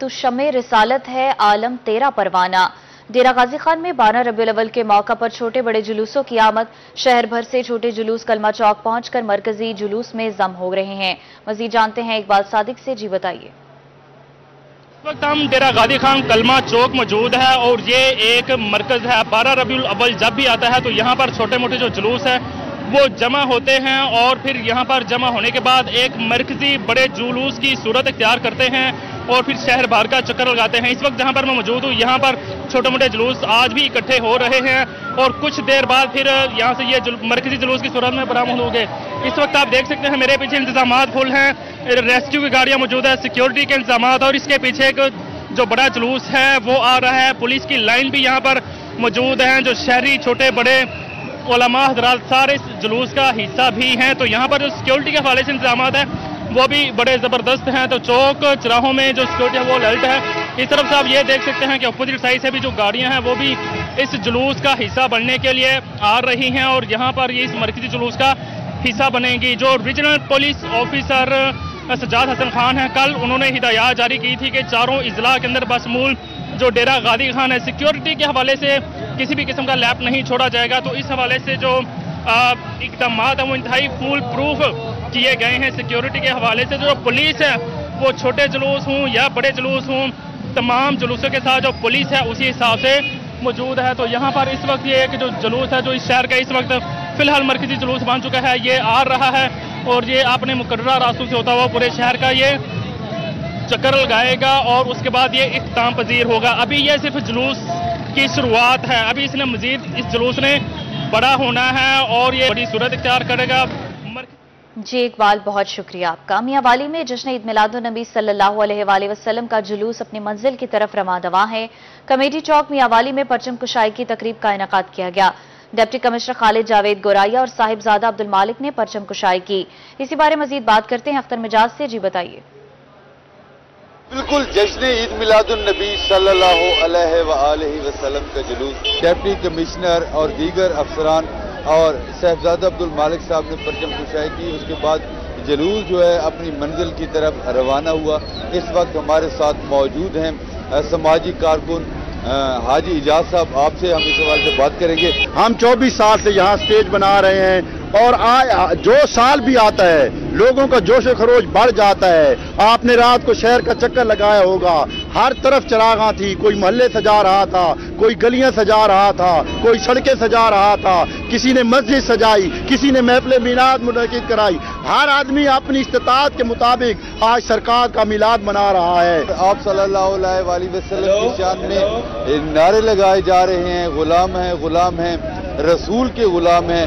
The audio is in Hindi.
तू शमे रिसालत है आलम तेरा परवाना। डेरा गाजी खान में 12 रबीउल अव्वल के मौका पर छोटे बड़े जुलूसों की आमद। शहर भर से छोटे जुलूस कलमा चौक पहुंचकर मरकजी जुलूस में जम हो रहे हैं। मजीद जानते हैं इकबाल सादिक से। जी बताइए। इस वक्त हम डेरा गाजी खान कलमा चौक मौजूद है और ये एक मरकज है। 12 रबीउल अव्वल जब भी आता है तो यहाँ पर छोटे मोटे जो जुलूस है वो जमा होते हैं और फिर यहाँ पर जमा होने के बाद एक मरकजी बड़े जुलूस की सूरत इख्तियार करते हैं और फिर शहर भर का चक्कर लगाते हैं। इस वक्त जहाँ पर मैं मौजूद हूँ यहाँ पर छोटे मोटे जुलूस आज भी इकट्ठे हो रहे हैं और कुछ देर बाद फिर यहाँ से ये मरकजी जुलूस की सूरत में बरामद होंगे। इस वक्त आप देख सकते हैं मेरे पीछे इंतजाम फुल हैं, रेस्क्यू की गाड़ियाँ मौजूद है, सिक्योरिटी के इंतजाम और इसके पीछे एक जो बड़ा जुलूस है वो आ रहा है। पुलिस की लाइन भी यहाँ पर मौजूद है। जो शहरी छोटे बड़े उलमा हज़रात सारे इस जुलूस का हिस्सा भी हैं। तो यहाँ पर जो सिक्योरिटी के हवाले से इंतजाम है वो भी बड़े ज़बरदस्त हैं। तो चौक चौराहों में जो सिक्योरिटी है वो अलर्ट है। इस तरफ से आप ये देख सकते हैं कि अपोजिट साइड से भी जो गाड़ियां हैं वो भी इस जुलूस का हिस्सा बनने के लिए आ रही हैं और यहाँ पर ये इस मरकजी जुलूस का हिस्सा बनेंगी। जो regional police officer Sajjad Hasan Khan हैं, कल उन्होंने हिदायत जारी की थी कि चारों इजला के अंदर बशमूल जो डेरा गाजी खान है सिक्योरिटी के हवाले से किसी भी किस्म का लैप नहीं छोड़ा जाएगा। तो इस हवाले से जो इकदाम है वो इंतहाई फुल प्रूफ किए गए हैं। सिक्योरिटी के हवाले से जो पुलिस है वो छोटे जुलूस हों या बड़े जुलूस हों तमाम जुलूसों के साथ जो पुलिस है उसी हिसाब से मौजूद है। तो यहाँ पर इस वक्त ये एक जो जुलूस है जो इस शहर का इस वक्त फिलहाल मरकजी जुलूस बन चुका है ये आ रहा है और ये अपने मुकर्रर रास्तों से होता हुआ पूरे शहर का ये चक्कर लगाएगा और उसके बाद ये इख्तिताम पजीर होगा। अभी ये सिर्फ जुलूस की शुरुआत है, अभी इसने मजीद इस जुलूस ने बड़ा होना है और ये बड़ी सूरत इख्तियार करेगा। जी इकबाल, बहुत शुक्रिया आपका। मियांवाली में जश्न ईद मिलादुन नबी सल्लल्लाहु अलैहि वसल्लम का जुलूस अपनी मंजिल की तरफ रवां दवा है। कमेटी चौक मियांवाली में परचम कुशाई की तकरीब का इनेकाद किया गया। डिप्टी कमिश्नर खालिद जावेद गोराया और साहिबजादा अब्दुल मालिक ने परचम कुशाई की। इसी बारे मजीद बात करते हैं अख्तर मिजाज से। जी बताइए। बिल्कुल, जश्न ईद मिलादुन नबी सल्लल्लाहु अलैहि वसल्लम का जुलूस डिप्टी कमिश्नर और दीगर अफसरान और साहिबजादा अब्दुल मालिक साहब ने परचम कुशाई की। उसके बाद जुलूस जो है अपनी मंजिल की तरफ रवाना हुआ। इस वक्त हमारे साथ मौजूद हैं समाजी कारकुन हाजी इजाज साहब। आपसे हम इस हवाले से बात करेंगे। हम 24 साल से यहाँ स्टेज बना रहे हैं और जो साल भी आता है लोगों का जोश खरोश बढ़ जाता है। आपने रात को शहर का चक्कर लगाया होगा, हर तरफ चरागां थी, कोई मोहल्ले सजा रहा था, कोई गलियां सजा रहा था, कोई सड़कें सजा रहा था, किसी ने मस्जिद सजाई, किसी ने महफिल मिलाद मुनक़िद कराई। हर आदमी अपनी इस्तिताअत के मुताबिक आज सरकार का मिलाद मना रहा है। आप सल्लल्लाहु अलैहि वसल्लम की शान में नारे लगाए जा रहे हैं, गुलाम हैं, रसूल के गुलाम हैं।